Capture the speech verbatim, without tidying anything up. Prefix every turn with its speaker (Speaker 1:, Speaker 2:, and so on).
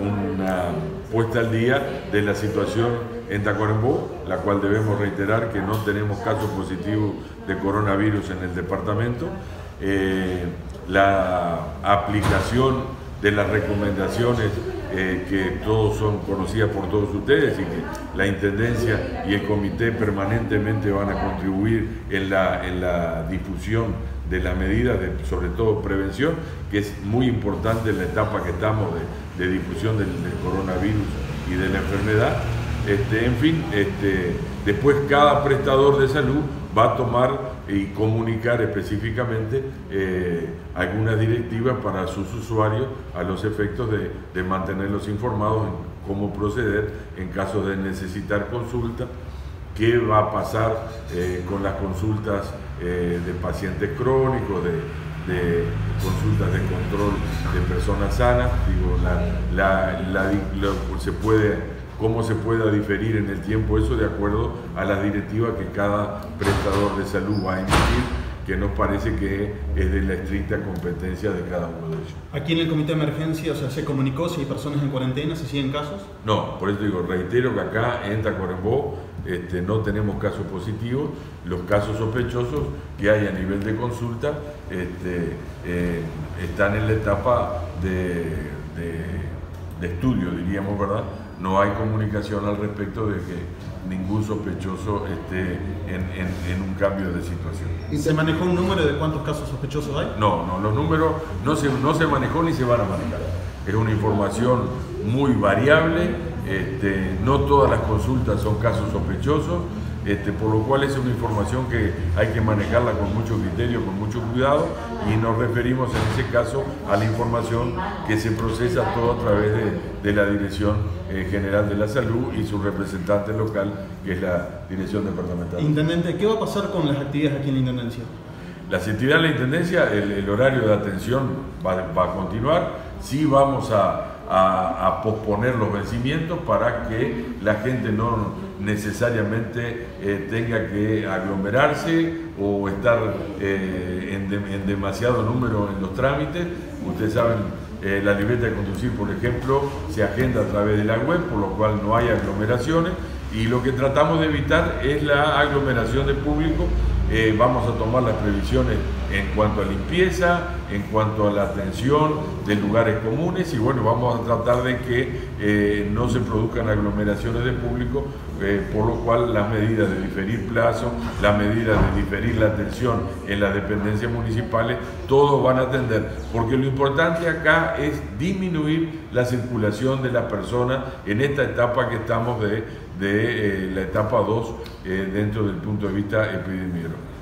Speaker 1: una puesta al día de la situación en Tacuarembó, la cual debemos reiterar que no tenemos casos positivos de coronavirus en el departamento. Eh, la aplicación de las recomendaciones eh, que todos son conocidas por todos ustedes y que la Intendencia y el Comité permanentemente van a contribuir en la, en la difusión de las medidas, de, sobre todo prevención, que es muy importante en la etapa que estamos de, de difusión del, del coronavirus y de la enfermedad. Este, en fin, este, después cada prestador de salud va a tomar y comunicar específicamente eh, algunas directivas para sus usuarios a los efectos de, de mantenerlos informados en cómo proceder en caso de necesitar consulta, qué va a pasar eh, con las consultas eh, de pacientes crónicos, de, de consultas de control de personas sanas. Digo, la, la, la, la, se puede cómo se pueda diferir en el tiempo eso de acuerdo a las directivas que cada prestador de salud va a emitir, que nos parece que es de la estricta competencia de cada uno de ellos.
Speaker 2: ¿Aquí en el comité de emergencia, o sea, se comunicó si hay personas en cuarentena, se siguen casos?
Speaker 1: No, por eso digo, reitero que acá en Tacuarembó este, no tenemos casos positivos. Los casos sospechosos que hay a nivel de consulta este, eh, están en la etapa de, de, de estudio, diríamos, ¿verdad? No hay comunicación al respecto de que ningún sospechoso esté en, en, en un cambio de situación.
Speaker 2: ¿Y se manejó un número de cuántos casos sospechosos hay?
Speaker 1: No, no, los números no se, no se manejó ni se van a manejar. Es una información muy variable, este, no todas las consultas son casos sospechosos, este, por lo cual es una información que hay que manejarla con mucho criterio, con mucho cuidado, y nos referimos en ese caso a la información que se procesa todo a través de, de la Dirección eh, General de la Salud y su representante local, que es la Dirección Departamental.
Speaker 2: Intendente, ¿qué va a pasar con las actividades aquí en la Intendencia?
Speaker 1: Las actividades de la Intendencia, el, el horario de atención va, va a continuar. Sí vamos a, a, a posponer los vencimientos para que la gente no necesariamente eh, tenga que aglomerarse o estar eh, en, de, en demasiado número en los trámites. Ustedes saben, eh, la libreta de conducir, por ejemplo, se agenda a través de la web, por lo cual no hay aglomeraciones, y lo que tratamos de evitar es la aglomeración de público. Eh, vamos a tomar las previsiones en cuanto a limpieza, en cuanto a la atención de lugares comunes, y bueno, vamos a tratar de que eh, no se produzcan aglomeraciones de público, eh, por lo cual las medidas de diferir plazo, las medidas de diferir la atención en las dependencias municipales, todos van a atender, porque lo importante acá es disminuir la circulación de las personas en esta etapa que estamos de, de eh, la etapa dos eh, dentro del punto de vista epidemiológico.